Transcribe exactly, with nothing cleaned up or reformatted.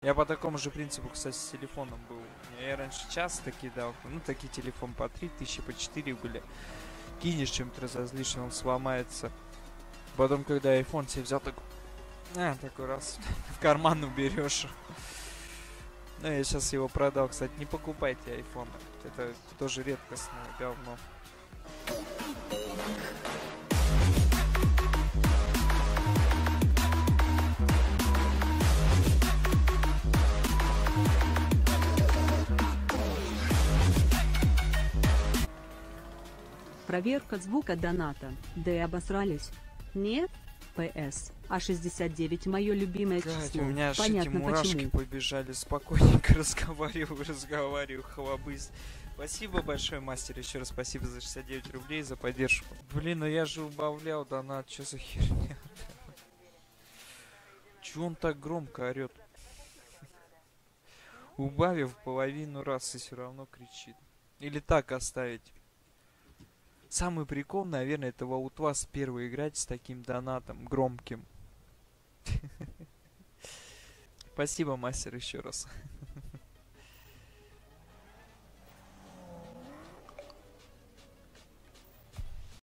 Я по такому же принципу, кстати, с телефоном был. Я раньше часто кидал, ну, такие телефон по три тысячи, по четыре были. Кинешь чем-то, разозлишь, он сломается. Потом, когда iPhone себе взял, такой, а, такой раз в карман уберешь. Ну, я сейчас его продал, кстати, не покупайте iPhone. Это тоже редкостное говно. Проверка звука доната. Да и обосрались. Нет? ПС. А шестьдесят девять мое любимое Кать, число. у меня аж эти Понятно мурашки почему. побежали. Спокойненько разговариваю, разговариваю, хлобысь. Спасибо большое, мастер. Еще раз спасибо за шестьдесят девять рублей, за поддержку. Блин, ну я же убавлял донат. Что за херня? Чего он так громко орет? Убавив половину раз и все равно кричит. Или так оставить. Самый прикол, наверное, это в Outlast первый играть с таким донатом громким. Спасибо, мастер, еще раз.